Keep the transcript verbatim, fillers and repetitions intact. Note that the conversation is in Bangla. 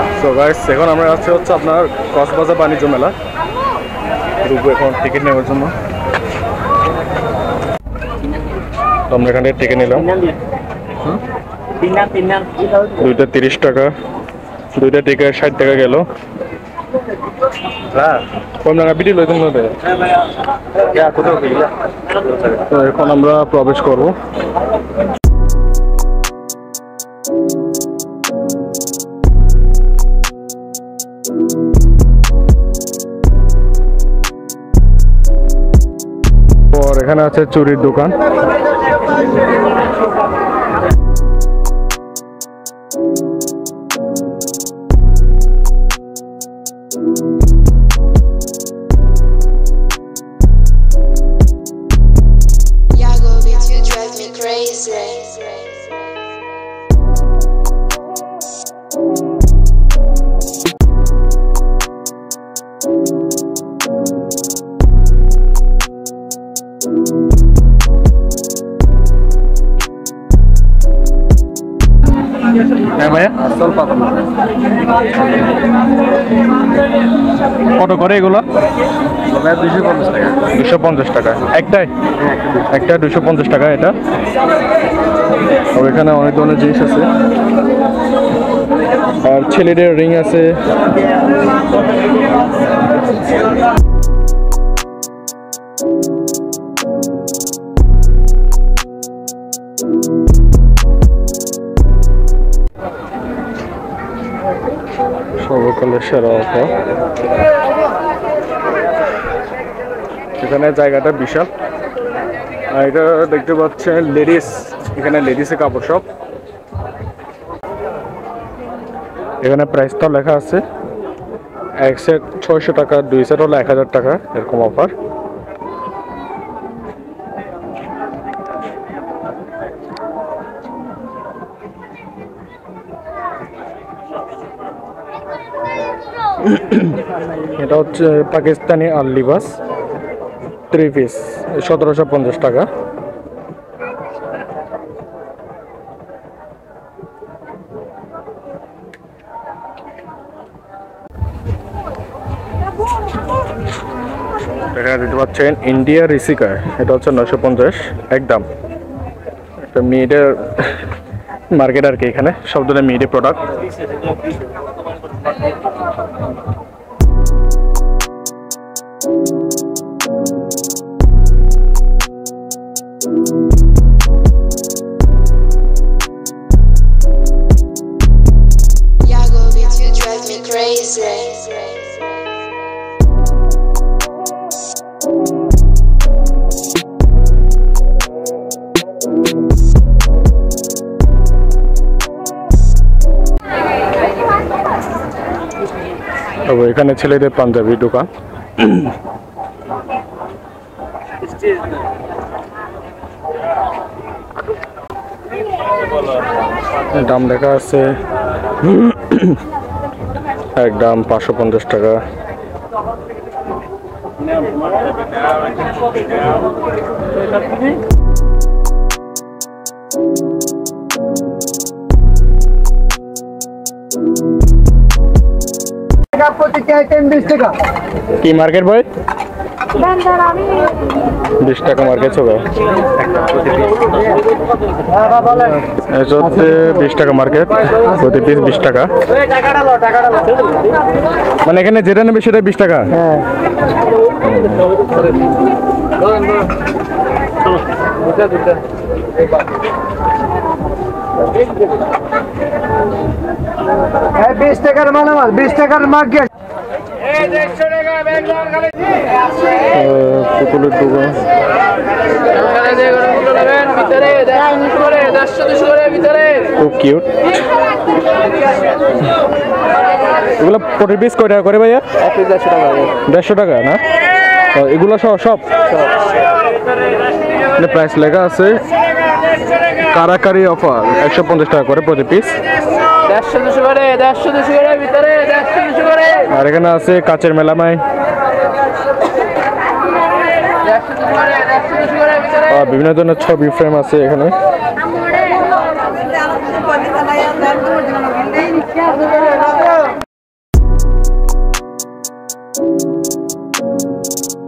সো গাইস এখন আমরা আছি হচ্ছে আপনার কক্সবাজার বাণিজ্য মেলা ঢুকবো এখন টিকিট নেওয়ার জন্য। আমরা এখানে টিকিট নিলাম দুইটা তিরিশ টাকা, দুইটা টিকিট ষাট টাকা গেল। এখন আমরা প্রবেশ করবো। এখানে আছে চুরির দোকান। কত করে এগুলো? দুশো পঞ্চাশ টাকা একটাই, একটা দুশো পঞ্চাশ টাকা এটা। এখানে অনেক ধরনের জিনিস আছে, আর ছেলেদের রিং আছে। সর্বকালের সেরা অফার। এখানে জায়গাটা বিশাল। আর এটা দেখতে পাচ্ছেন লেডিস, এখানে লেডিসের কাপড় শপ। এখানে প্রাইসটাও লেখা আছে, এক সেট ছয়শো টাকা, দুই সেট হলো এক হাজার টাকা, এরকম অফার। এটা হচ্ছে পাকিস্তানি আর লিবাস থ্রি পিস, সতেরোশো পঞ্চাশ টাকা। এখানে দেখতে পাচ্ছেন ইন্ডিয়া রিসিকার, এটা হচ্ছে নয়শো পঞ্চাশ একদম। এটা মেয়েদের মার্কেট আর কি, এখানে সব ধরনের মেয়েদের প্রোডাক্ট। এখানে ছেলেদের পাঞ্জাবি দোকান। দাম লেখা আছে একদম পাঁচশো পঞ্চাশ টাকা। কি মার্কেট বই? বিশ টাকা মার্কেট হবে, বিশ টাকা মার্কেট, প্রতি পিস বিশ টাকা। মানে এখানে যেটা নেবে সেটা বিশ টাকা। বিশ টাকার মালামাল, বিশ টাকার মার্কেট। পুতুলের দোকান, খুব কিউট। এগুলো প্রতি পিস কয় টাকা করে ভাইয়া? দেড়শো টাকা। দেড়শো টাকা না? এগুলো সব সব প্রাইস লেখা আছে কারাকারি অফার, একশো পঞ্চাশ টাকা করে প্রতি পিস। আর এখানে আছে কাচের মেলামাই, বিভিন্ন ধরনের ছবি ফ্রেম আছে এখানে। আল্লাহ।